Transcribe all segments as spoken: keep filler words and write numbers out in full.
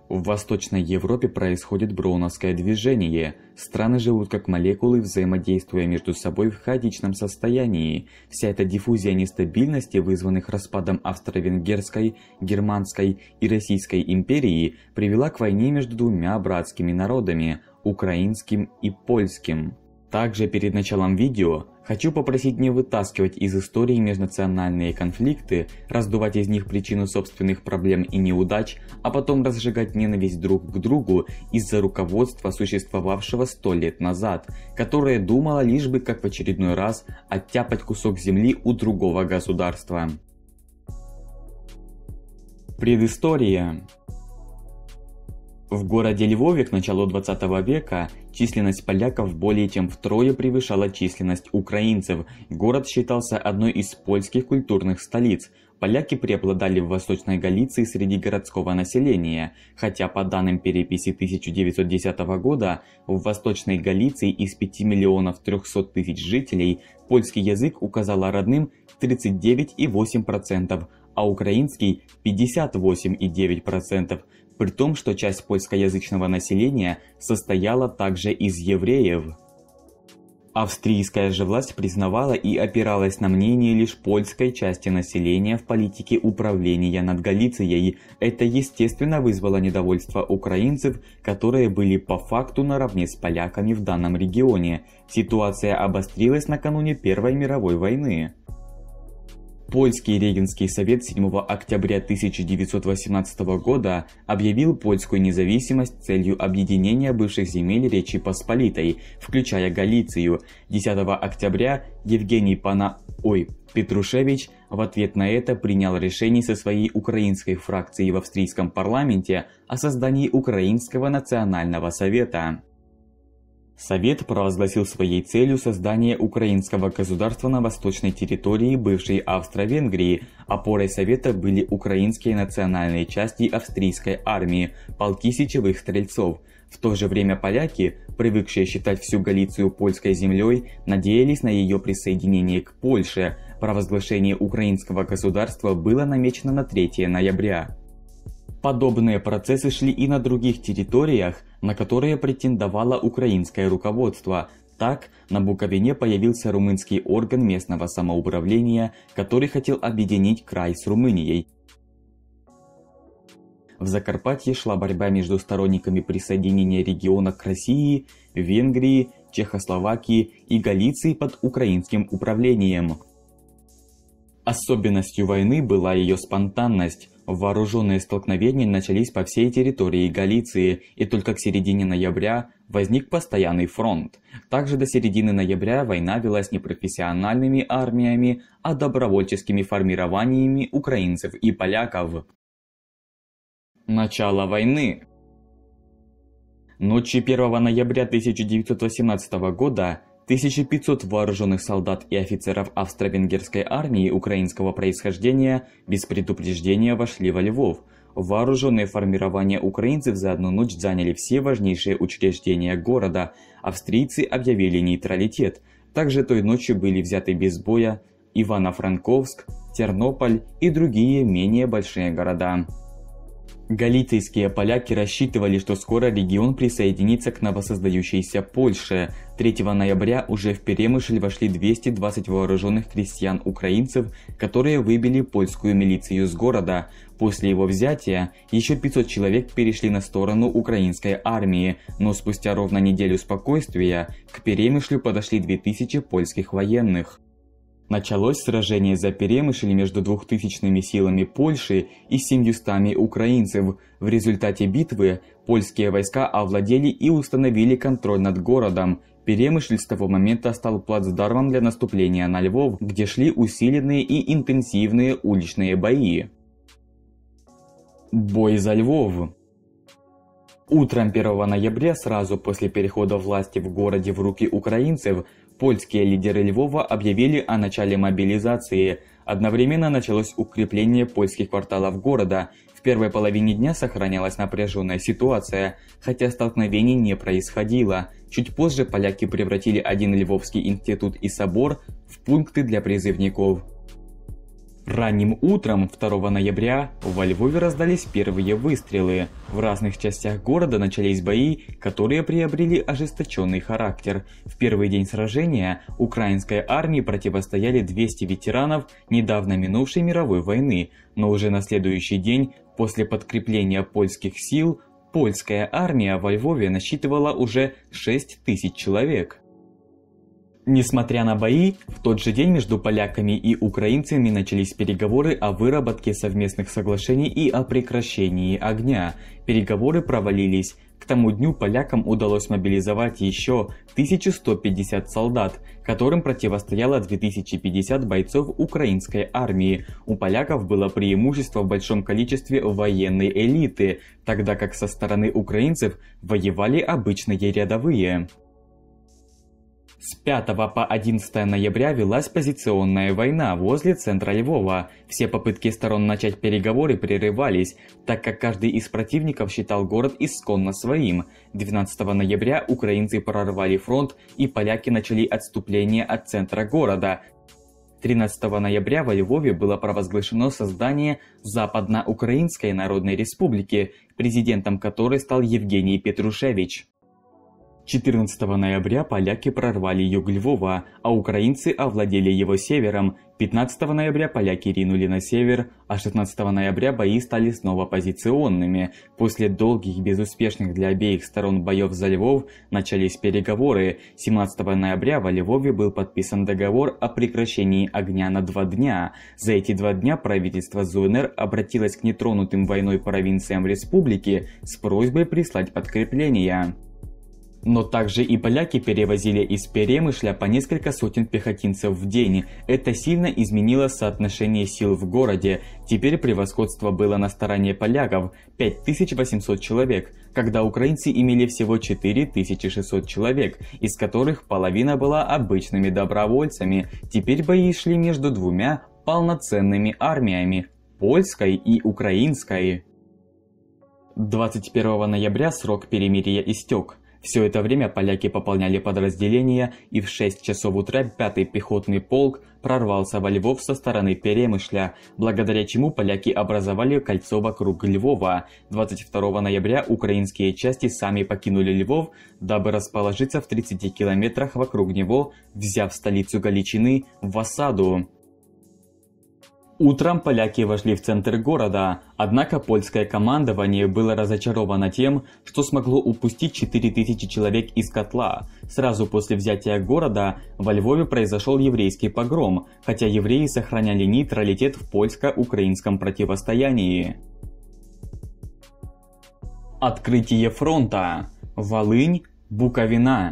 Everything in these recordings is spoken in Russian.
В Восточной Европе происходит броуновское движение. Страны живут как молекулы, взаимодействуя между собой в хаотичном состоянии. Вся эта диффузия нестабильности, вызванных распадом Австро-Венгерской, Германской и Российской империи, привела к войне между двумя братскими народами – украинским и польским. Также перед началом видео хочу попросить не вытаскивать из истории межнациональные конфликты, раздувать из них причину собственных проблем и неудач, а потом разжигать ненависть друг к другу из-за руководства, существовавшего сто лет назад, которое думало лишь бы как в очередной раз оттяпать кусок земли у другого государства. Предыстория. В городе Львове к началу двадцатого века численность поляков более чем втрое превышала численность украинцев. Город считался одной из польских культурных столиц. Поляки преобладали в Восточной Галиции среди городского населения, хотя по данным переписи тысяча девятьсот десятого года в Восточной Галиции из пяти миллионов трёхсот тысяч жителей польский язык указала родным тридцать девять и восемь десятых процента, а украинский – пятьдесят восемь и девять десятых процента. При том, что часть польскоязычного населения состояла также из евреев. Австрийская же власть признавала и опиралась на мнение лишь польской части населения в политике управления над Галицией. Это естественно вызвало недовольство украинцев, которые были по факту наравне с поляками в данном регионе. Ситуация обострилась накануне Первой мировой войны. Польский Регенский совет седьмого октября тысяча девятьсот восемнадцатого года объявил польскую независимость с целью объединения бывших земель Речи Посполитой, включая Галицию. десятого октября Евгений Пана... Ой, Петрушевич в ответ на это принял решение со своей украинской фракцией в австрийском парламенте о создании Украинского национального совета. Совет провозгласил своей целью создание украинского государства на восточной территории бывшей Австро-Венгрии. Опорой Совета были украинские национальные части австрийской армии, полки сечевых стрельцов. В то же время поляки, привыкшие считать всю Галицию польской землей, надеялись на ее присоединение к Польше. Провозглашение украинского государства было намечено на третье ноября. Подобные процессы шли и на других территориях, на которые претендовало украинское руководство. Так, на Буковине появился румынский орган местного самоуправления, который хотел объединить край с Румынией. В Закарпатье шла борьба между сторонниками присоединения региона к России, Венгрии, Чехословакии и Галиции под украинским управлением. Особенностью войны была ее спонтанность. Вооруженные столкновения начались по всей территории Галиции, и только к середине ноября возник постоянный фронт. Также до середины ноября война велась не профессиональными армиями, а добровольческими формированиями украинцев и поляков. Начало войны. Ночью первого ноября тысяча девятьсот восемнадцатого года тысяча пятьсот вооруженных солдат и офицеров австро-венгерской армии украинского происхождения без предупреждения вошли во Львов. Вооруженные формирования украинцев за одну ночь заняли все важнейшие учреждения города. Австрийцы объявили нейтралитет. Также той ночью были взяты без боя Ивано-Франковск, Тернополь и другие менее большие города. Галицийские поляки рассчитывали, что скоро регион присоединится к новосоздающейся Польше. третьего ноября уже в Перемышль вошли двести двадцать вооруженных крестьян-украинцев, которые выбили польскую милицию с города. После его взятия еще пятьсот человек перешли на сторону украинской армии, но спустя ровно неделю спокойствия к Перемышлю подошли две тысячи польских военных. Началось сражение за Перемышль между двухтысячными силами Польши и семьюстами украинцев. В результате битвы польские войска овладели и установили контроль над городом. Перемышль с того момента стал плацдармом для наступления на Львов, где шли усиленные и интенсивные уличные бои. Бой за Львов. Утром первого ноября, сразу после перехода власти в городе в руки украинцев, польские лидеры Львова объявили о начале мобилизации. Одновременно началось укрепление польских кварталов города. В первой половине дня сохранялась напряженная ситуация, хотя столкновений не происходило. Чуть позже поляки превратили один Львовский институт и собор в пункты для призывников. Ранним утром второго ноября во Львове раздались первые выстрелы. В разных частях города начались бои, которые приобрели ожесточенный характер. В первый день сражения украинской армии противостояли двести ветеранов недавно минувшей мировой войны, но уже на следующий день, после подкрепления польских сил, польская армия во Львове насчитывала уже шесть тысяч человек. Несмотря на бои, в тот же день между поляками и украинцами начались переговоры о выработке совместных соглашений и о прекращении огня. Переговоры провалились. К тому дню полякам удалось мобилизовать еще тысячу сто пятьдесят солдат, которым противостояло две тысячи пятьдесят бойцов украинской армии. У поляков было преимущество в большом количестве военной элиты, тогда как со стороны украинцев воевали обычные рядовые. С пятого по одиннадцатое ноября велась позиционная война возле центра Львова. Все попытки сторон начать переговоры прерывались, так как каждый из противников считал город исконно своим. двенадцатого ноября украинцы прорвали фронт, и поляки начали отступление от центра города. тринадцатого ноября во Львове было провозглашено создание Западноукраинской Народной Республики, президентом которой стал Евгений Петрушевич. четырнадцатого ноября поляки прорвали юг Львова, а украинцы овладели его севером. пятнадцатого ноября поляки ринули на север, а шестнадцатого ноября бои стали снова позиционными. После долгих безуспешных для обеих сторон боев за Львов начались переговоры. семнадцатого ноября во Львове был подписан договор о прекращении огня на два дня. За эти два дня правительство ЗУНР обратилось к нетронутым войной провинциям республики с просьбой прислать подкрепления. Но также и поляки перевозили из Перемышля по несколько сотен пехотинцев в день. Это сильно изменило соотношение сил в городе. Теперь превосходство было на стороне поляков – пять тысяч восемьсот человек, когда украинцы имели всего четыре тысячи шестьсот человек, из которых половина была обычными добровольцами. Теперь бои шли между двумя полноценными армиями – польской и украинской. двадцать первого ноября срок перемирия истек. Все это время поляки пополняли подразделения, и в шесть часов утра пятый пехотный полк прорвался во Львов со стороны Перемышля, благодаря чему поляки образовали кольцо вокруг Львова. двадцать второго ноября украинские части сами покинули Львов, дабы расположиться в тридцати километрах вокруг него, взяв столицу Галичины в осаду. Утром поляки вошли в центр города, однако польское командование было разочаровано тем, что смогло упустить четыре тысячи человек из котла. Сразу после взятия города во Львове произошел еврейский погром, хотя евреи сохраняли нейтралитет в польско-украинском противостоянии. Открытие фронта. Волынь, Буковина.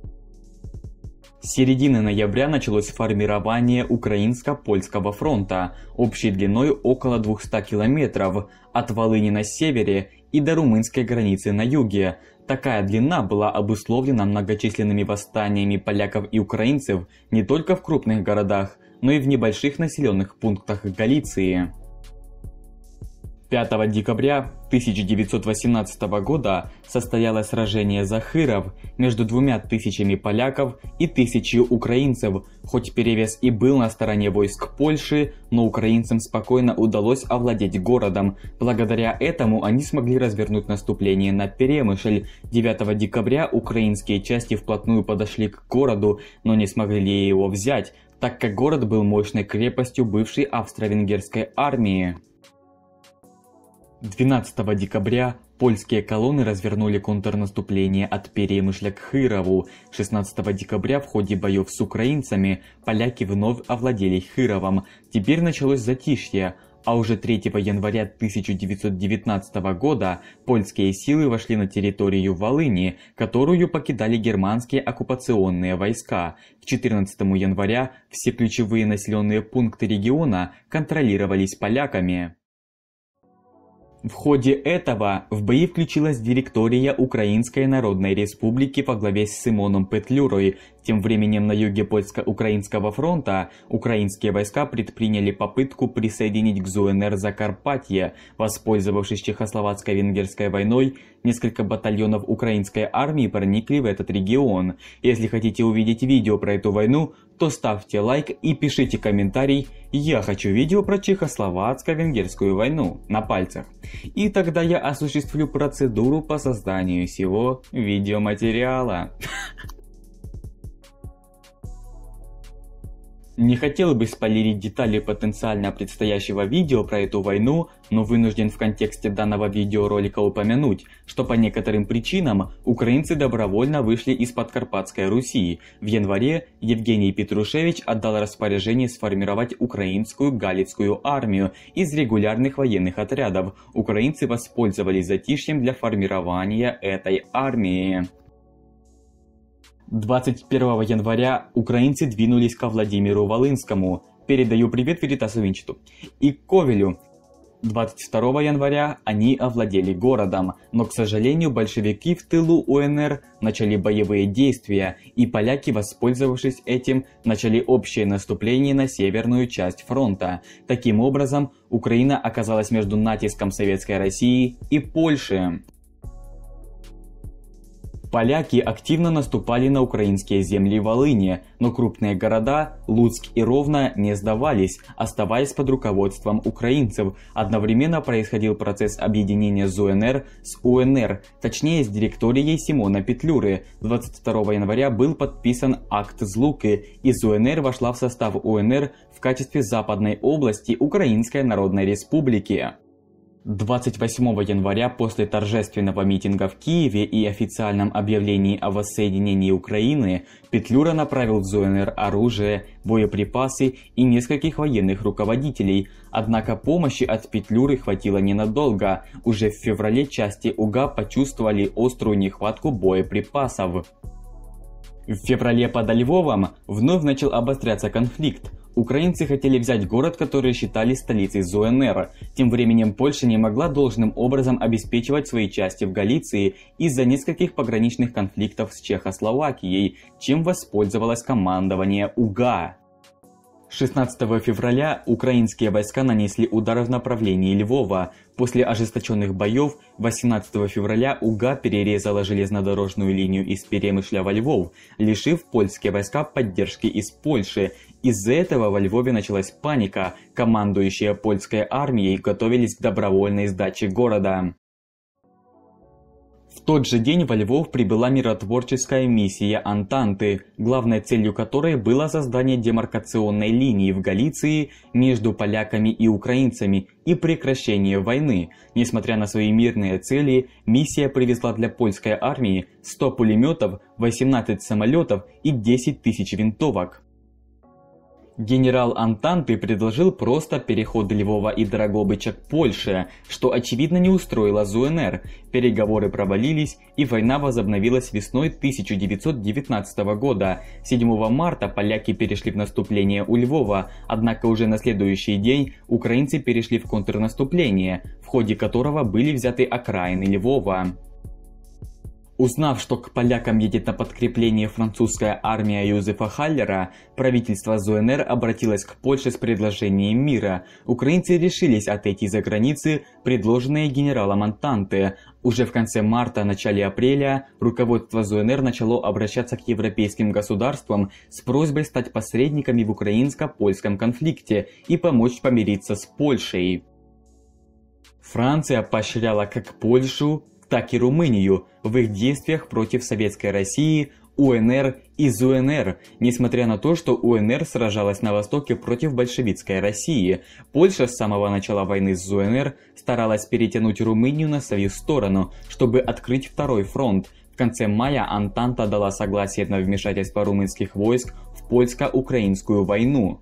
С середины ноября началось формирование Украинско-Польского фронта, общей длиной около двухсот километров, от Волыни на севере и до румынской границы на юге. Такая длина была обусловлена многочисленными восстаниями поляков и украинцев не только в крупных городах, но и в небольших населенных пунктах Галиции. пятого декабря тысяча девятьсот восемнадцатого года состоялось сражение за Хыров между двумя тысячами поляков и тысячей украинцев. Хоть перевес и был на стороне войск Польши, но украинцам спокойно удалось овладеть городом. Благодаря этому они смогли развернуть наступление на Перемышль. девятого декабря украинские части вплотную подошли к городу, но не смогли его взять, так как город был мощной крепостью бывшей австро-венгерской армии. двенадцатого декабря польские колонны развернули контрнаступление от Перемышля к Хырову. шестнадцатого декабря в ходе боев с украинцами поляки вновь овладели Хыровом. Теперь началось затишье, а уже третьего января тысяча девятьсот девятнадцатого года польские силы вошли на территорию Волыни, которую покидали германские оккупационные войска. К четырнадцатому января все ключевые населенные пункты региона контролировались поляками. В ходе этого в бои включилась директория Украинской Народной Республики во главе с Симоном Петлюрой. Тем временем на юге польско-украинского фронта украинские войска предприняли попытку присоединить к ЗУНР Закарпатье. Воспользовавшись Чехословацко-венгерской войной, несколько батальонов украинской армии проникли в этот регион. Если хотите увидеть видео про эту войну, то ставьте лайк и пишите комментарий «Я хочу видео про Чехословацко-венгерскую войну» на пальцах. И тогда я осуществлю процедуру по созданию всего видеоматериала. Не хотел бы спойлерить детали потенциально предстоящего видео про эту войну, но вынужден в контексте данного видеоролика упомянуть, что по некоторым причинам украинцы добровольно вышли из Подкарпатской Руси. В январе Евгений Петрушевич отдал распоряжение сформировать украинскую Галицкую армию из регулярных военных отрядов. Украинцы воспользовались затишьем для формирования этой армии. двадцать первого января украинцы двинулись ко Владимиру Волынскому, передаю привет Веритасу Винчету, и Ковелю. двадцать второго января они овладели городом, но, к сожалению, большевики в тылу УНР начали боевые действия, и поляки, воспользовавшись этим, начали общее наступление на северную часть фронта. Таким образом, Украина оказалась между натиском Советской России и Польши. Поляки активно наступали на украинские земли Волыни, но крупные города Луцк и Ровно не сдавались, оставаясь под руководством украинцев. Одновременно происходил процесс объединения ЗУНР с УНР, точнее с директорией Симона Петлюры. двадцать второго января был подписан акт Злуки, и ЗУНР вошла в состав УНР в качестве западной области Украинской Народной Республики. двадцать восьмого января, после торжественного митинга в Киеве и официальном объявлении о воссоединении Украины, Петлюра направил в ЗУНР оружие, боеприпасы и нескольких военных руководителей. Однако помощи от Петлюры хватило ненадолго. Уже в феврале части УГА почувствовали острую нехватку боеприпасов. В феврале под Львовом вновь начал обостряться конфликт. Украинцы хотели взять город, который считали столицей ЗУНР. Тем временем Польша не могла должным образом обеспечивать свои части в Галиции из-за нескольких пограничных конфликтов с Чехословакией, чем воспользовалось командование УГА. шестнадцатого февраля украинские войска нанесли удар в направлении Львова. После ожесточенных боев восемнадцатого февраля УГА перерезала железнодорожную линию из Перемышля во Львов, лишив польские войска поддержки из Польши. Из-за этого во Львове началась паника. Командующие польской армией готовились к добровольной сдаче города. В тот же день во Львов прибыла миротворческая миссия Антанты, главной целью которой было создание демаркационной линии в Галиции между поляками и украинцами и прекращение войны. Несмотря на свои мирные цели, миссия привезла для польской армии сто пулеметов, восемнадцать самолетов и десять тысяч винтовок. Генерал Антанты предложил просто переход Львова и Драгобыча к Польше, что очевидно не устроило ЗУНР. Переговоры провалились, и война возобновилась весной тысяча девятьсот девятнадцатого года. седьмого марта поляки перешли в наступление у Львова, однако уже на следующий день украинцы перешли в контрнаступление, в ходе которого были взяты окраины Львова. Узнав, что к полякам едет на подкрепление французская армия Юзефа Халлера, правительство ЗУНР обратилось к Польше с предложением мира. Украинцы решились отойти за границы, предложенные генералом Антанты. Уже в конце марта-начале апреля руководство ЗУНР начало обращаться к европейским государствам с просьбой стать посредниками в украинско-польском конфликте и помочь помириться с Польшей. Франция поощряла как Польшу, так и Румынию в их действиях против Советской России, УНР и ЗУНР, несмотря на то, что УНР сражалась на востоке против большевистской России. Польша с самого начала войны с ЗУНР старалась перетянуть Румынию на свою сторону, чтобы открыть второй фронт. В конце мая Антанта дала согласие на вмешательство румынских войск в польско-украинскую войну.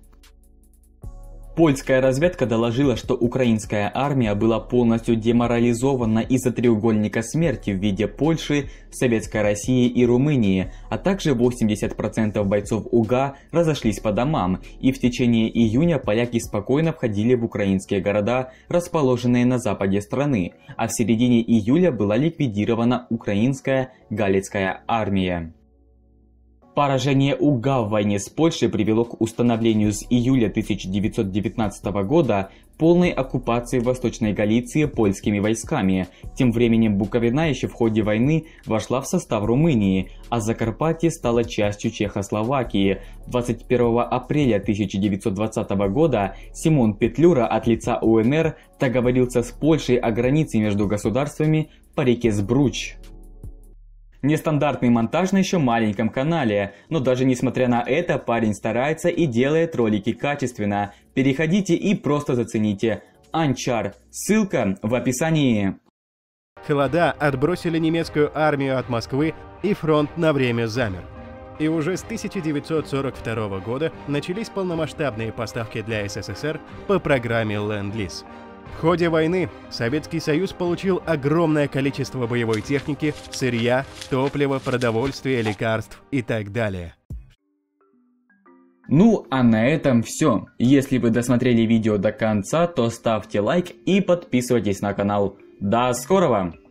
Польская разведка доложила, что украинская армия была полностью деморализована из-за треугольника смерти в виде Польши, Советской России и Румынии, а также восемьдесят процентов бойцов УГА разошлись по домам, и в течение июня поляки спокойно входили в украинские города, расположенные на западе страны, а в середине июля была ликвидирована украинская Галицкая армия. Поражение УГА в войне с Польшей привело к установлению с июля тысяча девятьсот девятнадцатого года полной оккупации Восточной Галиции польскими войсками. Тем временем Буковина еще в ходе войны вошла в состав Румынии, а Закарпатье стало частью Чехословакии. двадцать первого апреля тысяча девятьсот двадцатого года Симон Петлюра от лица УНР договорился с Польшей о границе между государствами по реке Сбруч. Нестандартный монтаж на еще маленьком канале, но даже несмотря на это, парень старается и делает ролики качественно. Переходите и просто зацените. Анчар. Ссылка в описании. Холода отбросили немецкую армию от Москвы, и фронт на время замер. И уже с тысяча девятьсот сорок второго года начались полномасштабные поставки для СССР по программе Ленд-Лиз. В ходе войны Советский Союз получил огромное количество боевой техники, сырья, топлива, продовольствия, лекарств и так далее. Ну а на этом все. Если вы досмотрели видео до конца, то ставьте лайк и подписывайтесь на канал. До скорого!